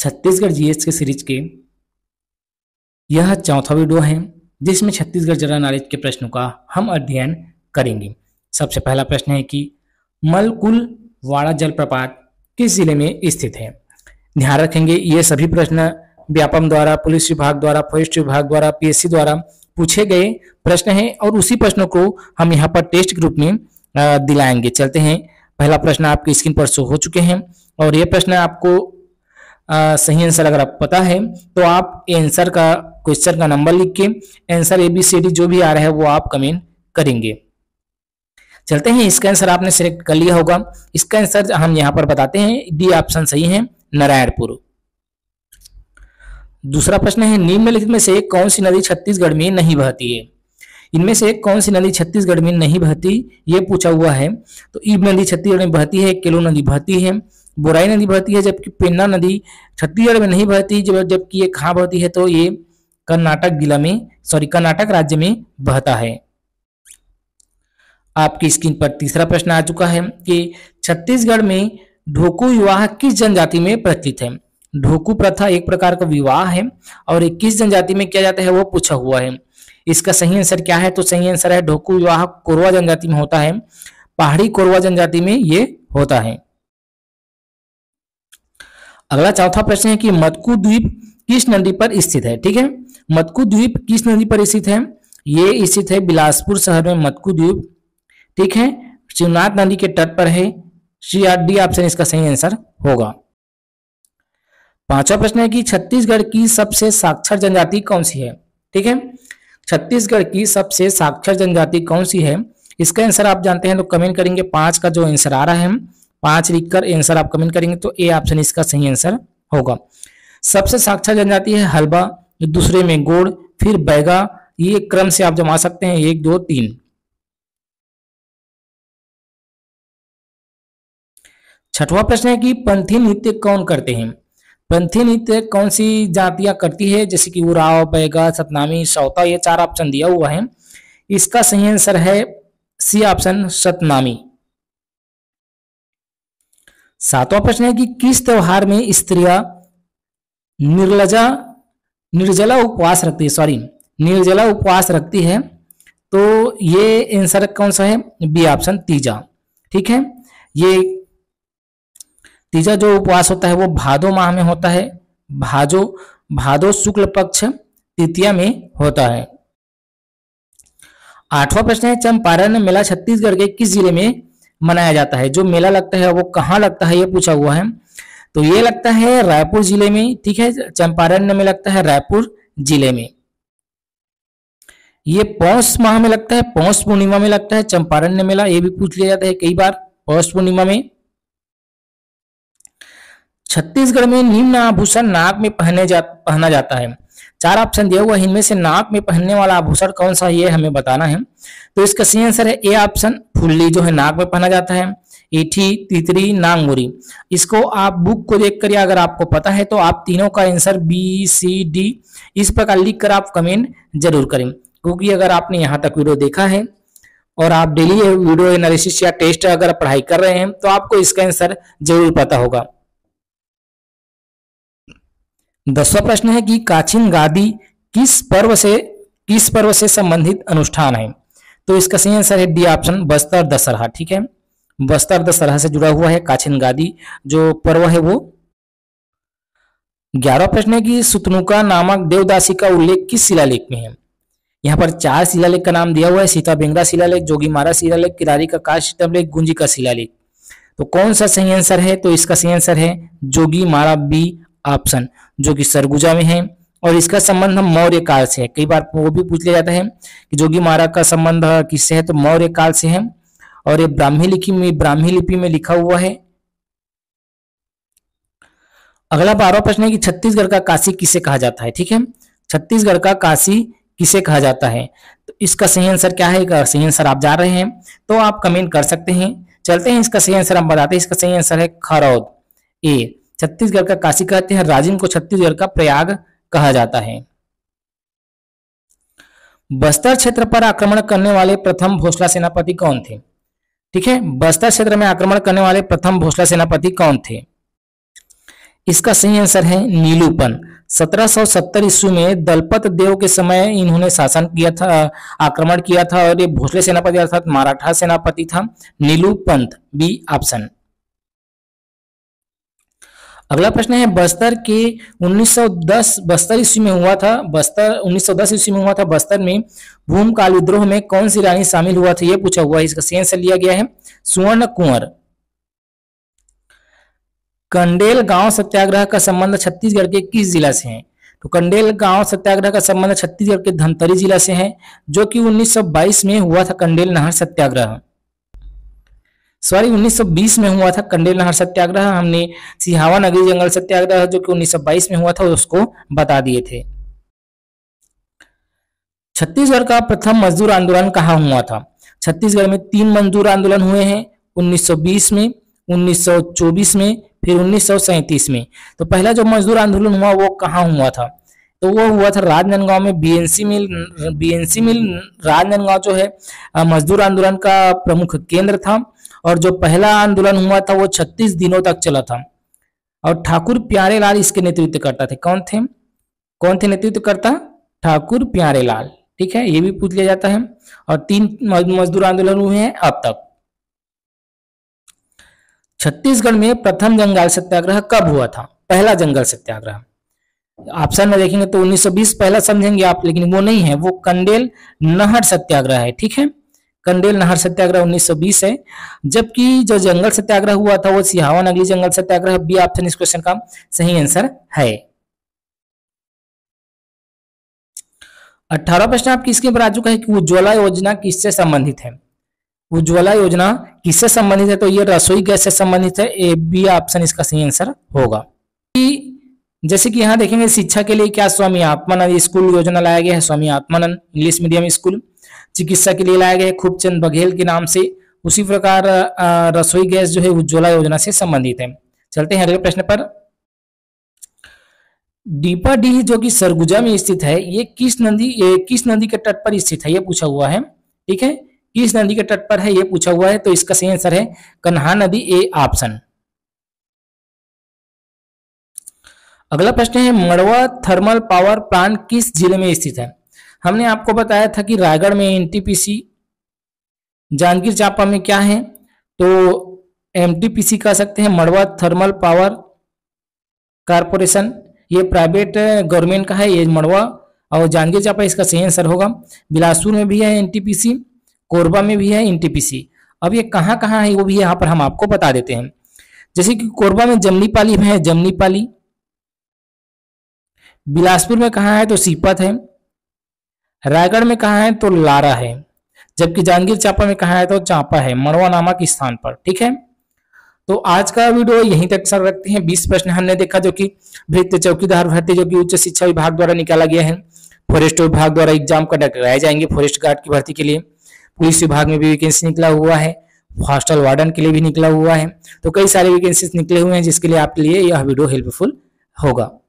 Chhattisgarh GS के series के यह चौथा वीडियो है जिसमें छत्तीसगढ़ जनरल नॉलेज के प्रश्नों का हम अध्ययन करेंगे। सबसे पहला प्रश्न है कि मलकुल वाड़ा जलप्रपात किस जिले में स्थित है। ध्यान रखेंगे ये सभी प्रश्न व्यापम द्वारा, पुलिस विभाग द्वारा, फॉरेस्ट विभाग द्वारा, पीएससी द्वारा पूछे गए प्रश्न हैं और उसी प्रश्नों को हम यहाँ पर टेस्ट के रूप में दिलाएंगे। चलते हैं, पहला प्रश्न आपकी स्क्रीन पर शो हो चुके हैं और ये प्रश्न आपको सही आंसर अगर आप पता है तो आप आंसर का क्वेश्चन का नंबर लिख के आंसर ABCD जो भी आ रहा है वो आप कमेंट करेंगे। चलते हैं, इसका आंसर आपने सिलेक्ट कर लिया होगा। इसका आंसर हम यहाँ पर बताते हैं, डी ऑप्शन सही है, नारायणपुर। दूसरा प्रश्न है, निम्नलिखित में से कौन सी नदी छत्तीसगढ़ में नहीं बहती है। इनमें से कौन सी नदी छत्तीसगढ़ में नहीं बहती ये पूछा हुआ है। तो ईब नदी छत्तीसगढ़ में बहती है, केलो नदी बहती है, बोराई नदी बहती है, जबकि पेन्ना नदी छत्तीसगढ़ में नहीं बहती, जबकि ये कहाँ बहती है तो ये कर्नाटक राज्य में बहता है। आपकी स्क्रीन पर तीसरा प्रश्न आ चुका है कि छत्तीसगढ़ में ढोकू विवाह किस जनजाति में प्रचलित है। ढोकू प्रथा एक प्रकार का विवाह है और ये किस जनजाति में किया जाता है वो पूछा हुआ है। इसका सही आंसर क्या है तो सही आंसर है ढोकू विवाह कोरवा जनजाति में होता है, पहाड़ी कोरवा जनजाति में ये होता है। अगला चौथा प्रश्न है कि मटकू द्वीप किस नदी पर स्थित है। ठीक है, मटकू द्वीप किस नदी पर स्थित है, ये स्थित है बिलासपुर शहर में मटकू द्वीप। ठीक है, शिवनाथ नदी के तट पर है। डी ऑप्शन इसका सही आंसर होगा। पांचवा प्रश्न है कि छत्तीसगढ़ की सबसे साक्षर जनजाति कौन सी है। ठीक है, छत्तीसगढ़ की सबसे साक्षर जनजाति कौन सी है, इसका आंसर आप जानते हैं तो कमेंट करेंगे। 5 का जो आंसर आ रहा है 5 लिखकर आंसर आप कमेंट करेंगे तो ए ऑप्शन इसका सही आंसर होगा। सबसे साक्षर जनजाति है हल्बा, दूसरे में गोड़, फिर बैगा। ये क्रम से आप जमा सकते हैं 1 2 3। छठवां प्रश्न है कि पंथी नृत्य कौन करते हैं। पंथी नृत्य कौन सी जातियां करती है, जैसे कि उराव, बैगा, सतनामी, सौता, ये 4 ऑप्शन दिया हुआ है। इसका सही आंसर है सी ऑप्शन सतनामी। सातवां प्रश्न है कि किस त्योहार में स्त्रियां निर्जला उपवास रखती है। तो ये आंसर कौन सा है, बी ऑप्शन तीजा। ठीक है, ये तीजा जो उपवास होता है वो भादो माह में होता है, भादो शुक्ल पक्ष तृतीया में होता है। आठवां प्रश्न है चंपारण मेला छत्तीसगढ़ के किस जिले में मनाया जाता है। जो मेला लगता है वो कहाँ लगता है ये पूछा हुआ है। तो ये लगता है रायपुर जिले में। ठीक है, चंपारण में लगता है रायपुर जिले में। ये पौष माह में लगता है, पौष पूर्णिमा में लगता है चंपारण मेला। ये भी पूछ लिया जाता है कई बार, पौष पूर्णिमा में। छत्तीसगढ़ में निम्न आभूषण नाक में पहना जाता है। 4 ऑप्शन दिया हुआ है, इनमें से नाक में पहनने वाला आभूषण कौन सा ये हमें बताना है। तो इसका सही आंसर है ए ऑप्शन फुल्ली, जो है नाक में पहना जाता है। ईठी, तितरी, नांगमुरी। इसको आप बुक को देखकर या अगर आपको पता है तो आप तीनों का आंसर BCD इस प्रकार लिखकर आप कमेंट जरूर करें, क्योंकि अगर आपने यहाँ तक वीडियो देखा है और आप डेली वीडियो एनालिसिस या टेस्ट अगर पढ़ाई कर रहे हैं तो आपको इसका आंसर जरूर पता होगा। 10वां प्रश्न है कि काचिन गादी किस पर्व से संबंधित अनुष्ठान है। तो इसका सही आंसर है डी ऑप्शन बस्तर दशहरा। ठीक है, बस्तर दशहरा से जुड़ा हुआ है काचिन गादी जो पर्व है वो। 11वां प्रश्न है कि सुतनुका नामक देवदासी का उल्लेख किस शिलालेख में है। यहाँ पर 4 शिलालेख का नाम दिया हुआ है, सीता बेंगरा शिलालेख, जोगीमारा शिलालेख, किरारी का काश शिलालेख, गुंजी का शिलालेख। तो कौन सा सही आंसर है, तो इसका सही आंसर है जोगीमारा बी ऑप्शन, जो कि सरगुजा में है और इसका संबंध मौर्य काल से है। कई बार वो भी पूछ लिया जाता है कि जोगीमारा का संबंध किससे है, तो मौर्य काल से है और ये ब्राह्मी लिपि में लिखा हुआ है। अगला 12वां प्रश्न है कि छत्तीसगढ़ का काशी किसे कहा जाता है। ठीक है, छत्तीसगढ़ का काशी किसे कहा जाता है। तो इसका सही आंसर क्या है, सही आंसर आप जा रहे हैं तो आप कमेंट कर सकते हैं। चलते हैं, इसका सही आंसर हम बताते हैं। इसका सही आंसर है खरौद। ए, छत्तीसगढ़ का काशी कहते हैं, राजिम को छत्तीसगढ़ का प्रयाग कहा जाता है। बस्तर क्षेत्र पर आक्रमण करने वाले प्रथम भोसला सेनापति कौन थे। ठीक है, बस्तर क्षेत्र में आक्रमण करने वाले प्रथम भोसला सेनापति कौन थे। इसका सही आंसर है नीलूपन। 1770 ईस्वी में दलपत देव के समय इन्होंने शासन किया था, आक्रमण किया था, और ये भोसले सेनापति अर्थात मराठा सेनापति था नीलूपंत, बी ऑप्शन। अगला प्रश्न है बस्तर के 1910 बस्तर ईस्वी में हुआ था, बस्तर 1910 ईस्वी में हुआ था। बस्तर में भूमकाल विद्रोह में कौन सी रानी शामिल हुआ था, यह पूछा हुआ है। इसका सही आंसर लिया गया है सुवर्ण कुंवर। कंडेल गांव सत्याग्रह का संबंध छत्तीसगढ़ के किस जिला से है? तो कंडेल गांव सत्याग्रह का संबंध छत्तीसगढ़ के धमतरी जिला से है, जो कि 1922 में हुआ था कंडेल नहर सत्याग्रह। सॉरी 1920 में हुआ था कंडेल नहर सत्याग्रह। हमने सिहावा नगरी जंगल सत्याग्रह जो कि 1922 में हुआ था उसको बता दिए थे। छत्तीसगढ़ का प्रथम मजदूर आंदोलन कहाँ हुआ था? छत्तीसगढ़ में 3 मजदूर आंदोलन हुए हैं, 1920 में, 1924 में, फिर 1937 में। तो पहला जो मजदूर आंदोलन हुआ वो कहाँ हुआ था? तो वो हुआ था राजनांदगांव में, बीएनसी मिल राजनांदगांव जो है मजदूर आंदोलन का प्रमुख केंद्र था। और जो पहला आंदोलन हुआ था वो 36 दिनों तक चला था, और ठाकुर प्यारेलाल इसके नेतृत्व करता थे। कौन थे नेतृत्व करता? ठाकुर प्यारेलाल। ठीक है, ये भी पूछ लिया जाता है। और 3 मजदूर आंदोलन हुए हैं अब तक। छत्तीसगढ़ में प्रथम जंगल सत्याग्रह कब हुआ था? पहला जंगल सत्याग्रह ऑप्शन में देखेंगे तो 1920 पहला समझेंगे आप, लेकिन वो नहीं है, वो कंडेल नहर सत्याग्रह है। ठीक है, कंडेल नहर सत्याग्रह 1920 है। जबकि जो जंगल सत्याग्रह हुआ था वो सिहावा नगरी जंगल सत्याग्रह, बी ऑप्शन इस क्वेश्चन का सही आंसर है। 18वां प्रश्न आपकी स्क्रीन पर आ चुका है कि उज्ज्वला योजना किससे संबंधित है? उज्ज्वला योजना किससे संबंधित है? तो ये रसोई गैस से संबंधित है, ए बी ऑप्शन इसका सही आंसर होगा। जैसे कि यहाँ देखेंगे शिक्षा के लिए क्या स्वामी आत्मानंद स्कूल योजना लाया गया है, Swami Atmanand English medium school. चिकित्सा के लिए लाया गया है खूबचंद बघेल के नाम से। उसी प्रकार रसोई गैस जो है उज्ज्वला योजना से संबंधित है। चलते हैं अगले प्रश्न पर। डीपाडीह जो कि सरगुजा में स्थित है, ये किस नदी के तट पर स्थित है, ये पूछा हुआ है। ठीक है, किस नदी के तट पर है ये पूछा हुआ है। तो इसका सही आंसर है कन्हा नदी, ए ऑप्शन। अगला प्रश्न है मड़वा थर्मल पावर प्लांट किस जिले में स्थित है? हमने आपको बताया था कि रायगढ़ में एनटीपीसी, जांजगीर चांपा में क्या है तो एमटीपीसी कह सकते हैं, मड़वा थर्मल पावर कारपोरेशन। ये प्राइवेट गवर्नमेंट का है ये मड़वा, और जांजगीर चांपा इसका सही आंसर होगा। बिलासपुर में भी है एनटीपीसी, कोरबा में भी है एनटीपीसी। अब ये कहाँ कहाँ है वो भी यहाँ पर हम आपको बता देते हैं। जैसे कि कोरबा में जमनीपाली में है जमनीपाली, बिलासपुर में कहाँ है तो सीपत है, रायगढ़ में कहाँ है तो लारा है, जबकि जांजगीर चांपा में कहाँ है तो चांपा है, मड़वा नामक स्थान पर। ठीक है, तो आज का वीडियो यहीं तक सर रखते हैं। 20 प्रश्न हमने देखा जो कि भृत्य चौकीदार भर्ती जो कि उच्च शिक्षा विभाग द्वारा निकाला गया है, फॉरेस्ट विभाग द्वारा एग्जाम कंडक्ट कराए जाएंगे फॉरेस्ट गार्ड की भर्ती के लिए। पुलिस विभाग में भी वैकेंसी निकला हुआ है, हॉस्टल वार्डन के लिए भी निकला हुआ है। तो कई सारे वैकेंसीज निकले हुए हैं जिसके लिए आपके लिए यह वीडियो हेल्पफुल होगा।